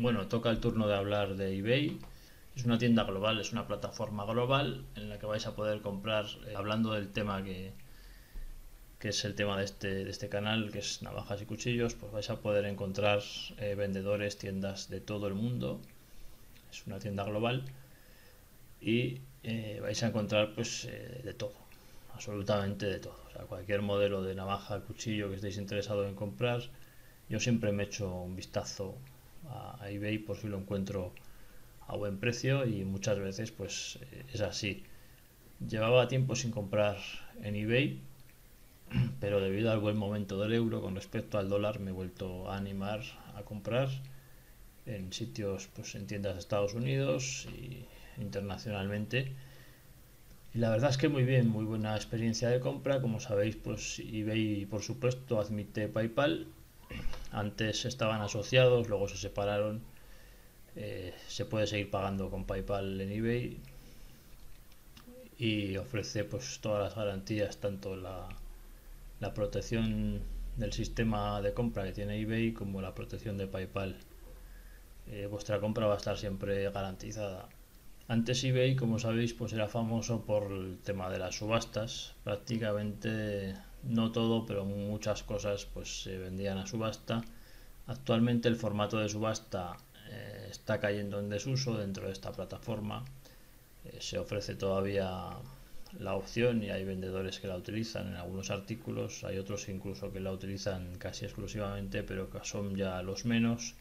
Bueno, toca el turno de hablar de eBay. Es una tienda global, es una plataforma global en la que vais a poder comprar, hablando del tema que es el tema de este canal, que es navajas y cuchillos, pues vais a poder encontrar vendedores, tiendas de todo el mundo. Es una tienda global y vais a encontrar pues de todo, absolutamente de todo. O sea, cualquier modelo de navaja, cuchillo que estéis interesados en comprar, yo siempre me echo un vistazo a eBay por si lo encuentro a buen precio y muchas veces pues es así. Llevaba tiempo sin comprar en eBay, pero debido al buen momento del euro con respecto al dólar me he vuelto a animar a comprar en sitios, pues en tiendas de Estados Unidos y internacionalmente. Y la verdad es que muy bien, muy buena experiencia de compra. Como sabéis, pues eBay por supuesto admite PayPal. Antes estaban asociados, luego se separaron. Se puede seguir pagando con PayPal en eBay y ofrece pues todas las garantías, tanto la protección del sistema de compra que tiene eBay como la protección de PayPal. Vuestra compra va a estar siempre garantizada. Antes eBay, como sabéis, pues era famoso por el tema de las subastas. Prácticamente no todo, pero muchas cosas pues se vendían a subasta. Actualmente el formato de subasta está cayendo en desuso dentro de esta plataforma. Se ofrece todavía la opción y hay vendedores que la utilizan en algunos artículos, hay otros incluso que la utilizan casi exclusivamente, pero que son ya los menos.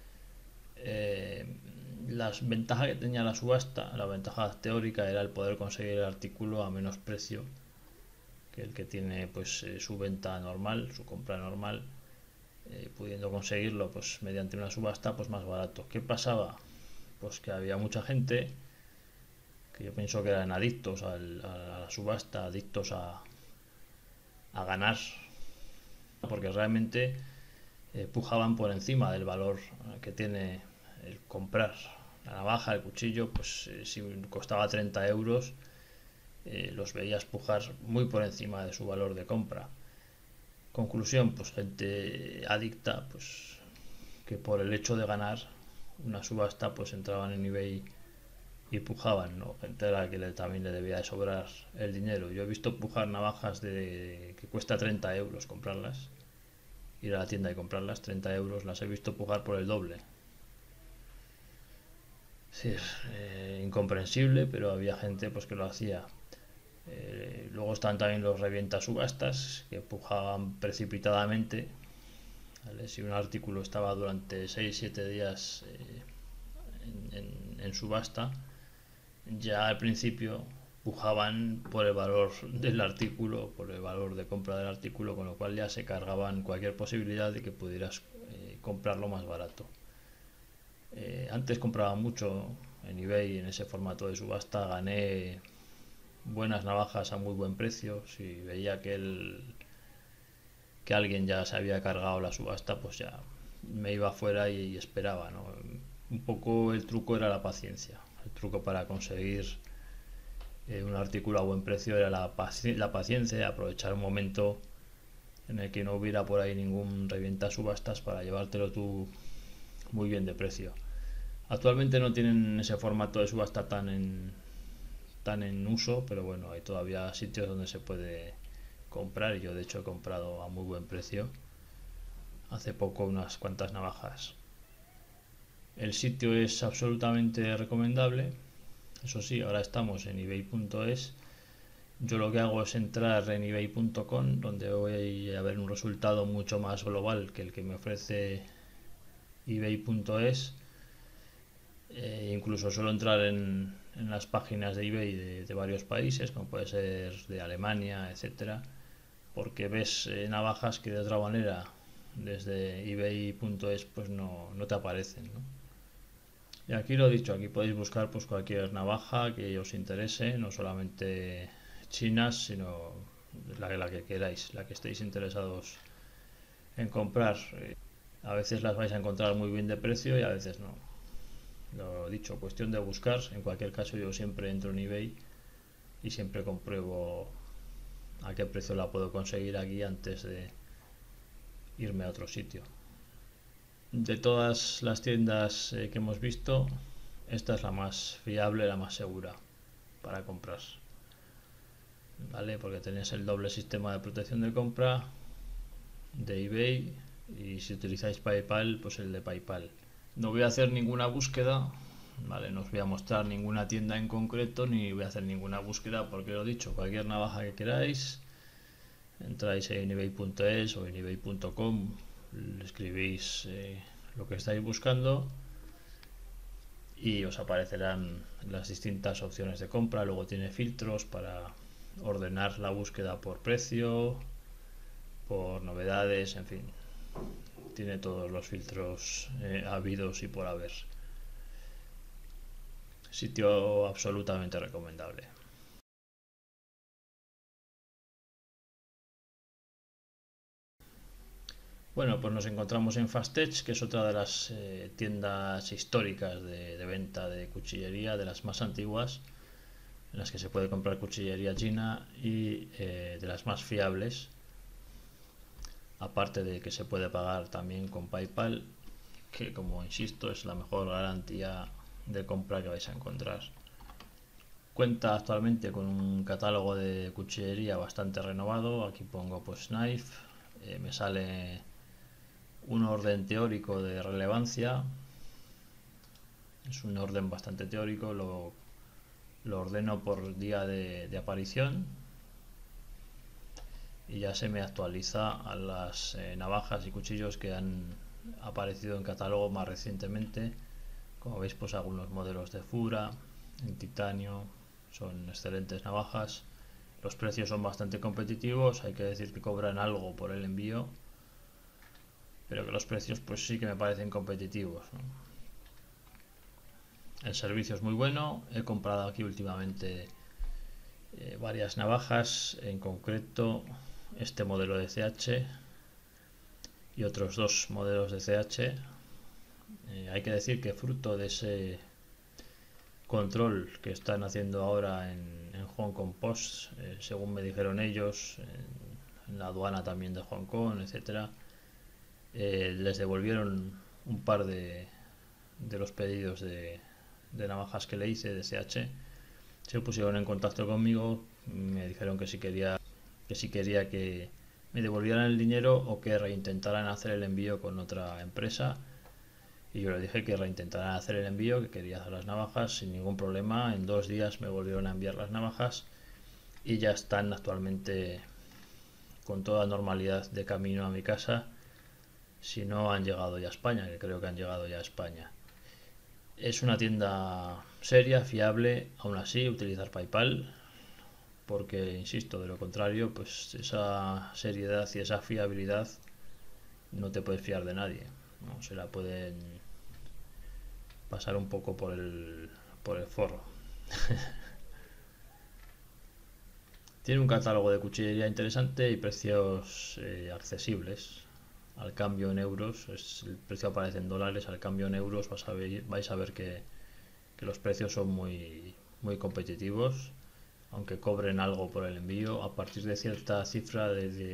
Las ventajas que tenía la subasta, la ventaja teórica era el poder conseguir el artículo a menos precio que el que tiene pues su venta normal, su compra normal, pudiendo conseguirlo pues mediante una subasta pues más barato. ¿Qué pasaba? Pues que había mucha gente que yo pienso que eran adictos a la subasta, adictos a ganar, porque realmente pujaban por encima del valor que tiene el comprar. La navaja, el cuchillo, pues si costaba 30 euros, los veías pujar muy por encima de su valor de compra. Conclusión, pues gente adicta, pues que por el hecho de ganar una subasta, pues entraban en eBay y pujaban, ¿no? Gente a la que también le debía de sobrar el dinero. Yo he visto pujar navajas que cuesta 30 euros comprarlas, ir a la tienda y comprarlas, 30 euros, las he visto pujar por el doble. Sí, es incomprensible, pero había gente pues que lo hacía. Luego están también los revienta subastas que pujaban precipitadamente. ¿Vale? Si un artículo estaba durante 6-7 días en subasta, ya al principio pujaban por el valor del artículo, por el valor de compra del artículo, con lo cual ya se cargaban cualquier posibilidad de que pudieras comprarlo más barato. Antes compraba mucho en eBay en ese formato de subasta, gané buenas navajas a muy buen precio. Si veía que alguien ya se había cargado la subasta, pues ya me iba afuera y esperaba, ¿no? Un poco el truco era la paciencia. El truco para conseguir un artículo a buen precio era la paciencia, aprovechar un momento en el que no hubiera por ahí ningún revienta subastas para llevártelo tú muy bien de precio. Actualmente no tienen ese formato de subasta tan en uso, pero bueno, hay todavía sitios donde se puede comprar y yo de hecho he comprado a muy buen precio hace poco unas cuantas navajas. El sitio es absolutamente recomendable. Eso sí, ahora estamos en ebay.es. Yo lo que hago es entrar en ebay.com, donde voy a ver un resultado mucho más global que el que me ofrece ebay.es. Incluso suelo entrar en las páginas de eBay de varios países, como puede ser de Alemania, etcétera, porque ves navajas que de otra manera desde ebay.es pues no te aparecen, ¿no? Y aquí lo he dicho, aquí podéis buscar pues cualquier navaja que os interese, no solamente chinas, sino la que queráis, la que estéis interesados en comprar. A veces las vais a encontrar muy bien de precio y a veces no. Lo dicho, cuestión de buscar. En cualquier caso yo siempre entro en eBay y siempre compruebo a qué precio la puedo conseguir aquí antes de irme a otro sitio. De todas las tiendas que hemos visto, esta es la más fiable, la más segura para comprar, ¿vale? Porque tenéis el doble sistema de protección de compra de eBay, y si utilizáis PayPal, pues el de PayPal. No voy a hacer ninguna búsqueda, ¿vale? No os voy a mostrar ninguna tienda en concreto, ni voy a hacer ninguna búsqueda, porque lo dicho, cualquier navaja que queráis, entráis en ebay.es o en ebay.com, escribís lo que estáis buscando y os aparecerán las distintas opciones de compra. Luego tiene filtros para ordenar la búsqueda por precio, por novedades, en fin, tiene todos los filtros habidos y por haber. Sitio absolutamente recomendable. Bueno, pues nos encontramos en Fastech, que es otra de las tiendas históricas de venta de cuchillería, de las más antiguas, en las que se puede comprar cuchillería china y de las más fiables, aparte de que se puede pagar también con PayPal, que como insisto es la mejor garantía de compra que vais a encontrar. Cuenta actualmente con un catálogo de cuchillería bastante renovado. Aquí pongo pues knife, me sale un orden teórico de relevancia, es un orden bastante teórico, lo ordeno por día de aparición y ya se me actualiza a las navajas y cuchillos que han aparecido en catálogo más recientemente. Como veis, pues algunos modelos de Fura en titanio, son excelentes navajas. Los precios son bastante competitivos, hay que decir que cobran algo por el envío, pero que los precios pues sí que me parecen competitivos, ¿no? El servicio es muy bueno. He comprado aquí últimamente varias navajas, en concreto este modelo de CH y otros dos modelos de CH. Hay que decir que fruto de ese control que están haciendo ahora en Hong Kong Post, según me dijeron ellos, en la aduana también de Hong Kong, etcétera, les devolvieron un par de los pedidos de navajas que le hice de CH. Se pusieron en contacto conmigo, me dijeron que si quería que me devolvieran el dinero o que reintentaran hacer el envío con otra empresa, y yo le dije que reintentaran hacer el envío, que quería hacer las navajas sin ningún problema. En 2 días me volvieron a enviar las navajas y ya están actualmente con toda normalidad de camino a mi casa, si no han llegado ya a España, que creo que han llegado ya a España. Es una tienda seria, fiable. Aún así utilizar PayPal, porque insisto, de lo contrario pues esa seriedad y esa fiabilidad no te puedes fiar de nadie, ¿no? Se la pueden pasar un poco por el forro. Tiene un catálogo de cuchillería interesante y precios accesibles. Al cambio en euros, el precio aparece en dólares, al cambio en euros vais a ver que los precios son muy competitivos, aunque cobren algo por el envío. A partir de cierta cifra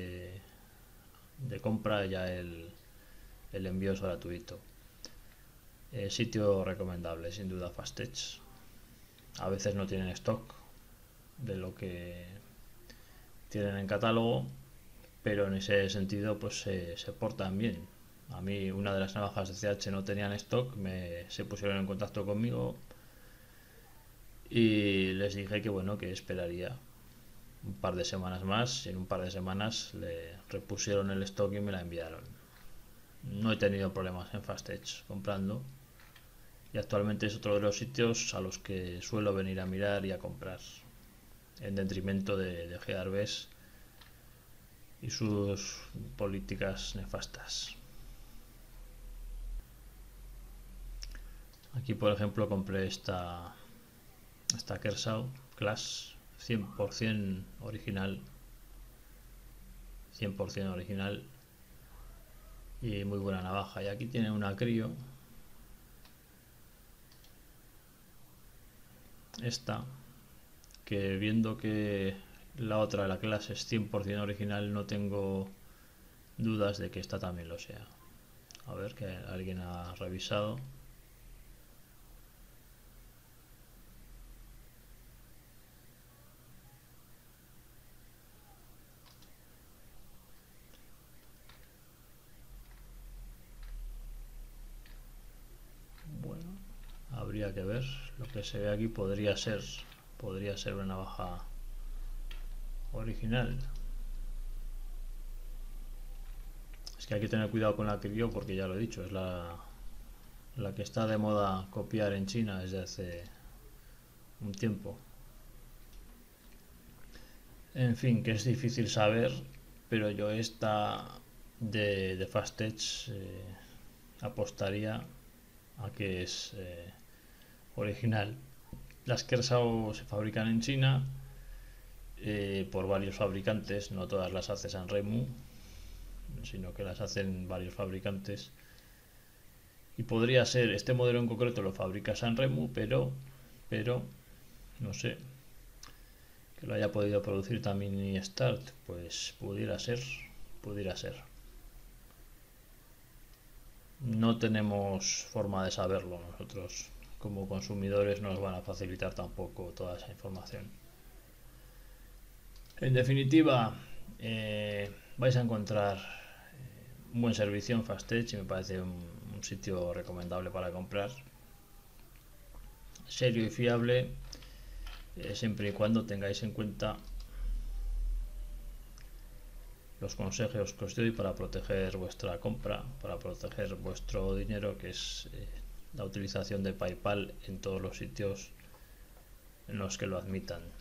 de compra ya el envío es gratuito. Sitio recomendable, sin duda, Fastech. A veces no tienen stock de lo que tienen en catálogo, pero en ese sentido pues se portan bien. A mí una de las navajas de CH no tenían stock, se pusieron en contacto conmigo y les dije que bueno, que esperaría un par de semanas más, y en un par de semanas le repusieron el stock y me la enviaron. No he tenido problemas en Fastech comprando, y actualmente es otro de los sitios a los que suelo venir a mirar y a comprar, en detrimento de Gearbest y sus políticas nefastas. Aquí por ejemplo compré esta Kershaw Class 100% original, 100% original y muy buena navaja. Y aquí tiene una Crio, esta, que viendo que la otra, la Class, es 100% original, no tengo dudas de que esta también lo sea. A ver, que alguien ha revisado. Bueno, habría que ver. Lo que se ve aquí podría ser una navaja original. Es que hay que tener cuidado con la Kirio porque ya lo he dicho, es la que está de moda copiar en China desde hace un tiempo. En fin, que es difícil saber, pero yo esta de Fastech apostaría a que es original. Las Kershaw se fabrican en China por varios fabricantes, no todas las hace Sanremo, sino que las hacen varios fabricantes. Y podría ser, este modelo en concreto lo fabrica Sanremo, pero no sé, que lo haya podido producir también Start, pues pudiera ser. No tenemos forma de saberlo nosotros. Como consumidores no nos van a facilitar tampoco toda esa información. En definitiva, vais a encontrar un buen servicio en Fastech y me parece un sitio recomendable para comprar. Serio y fiable, siempre y cuando tengáis en cuenta los consejos que os doy para proteger vuestra compra, para proteger vuestro dinero, que es la utilización de PayPal en todos los sitios en los que lo admitan.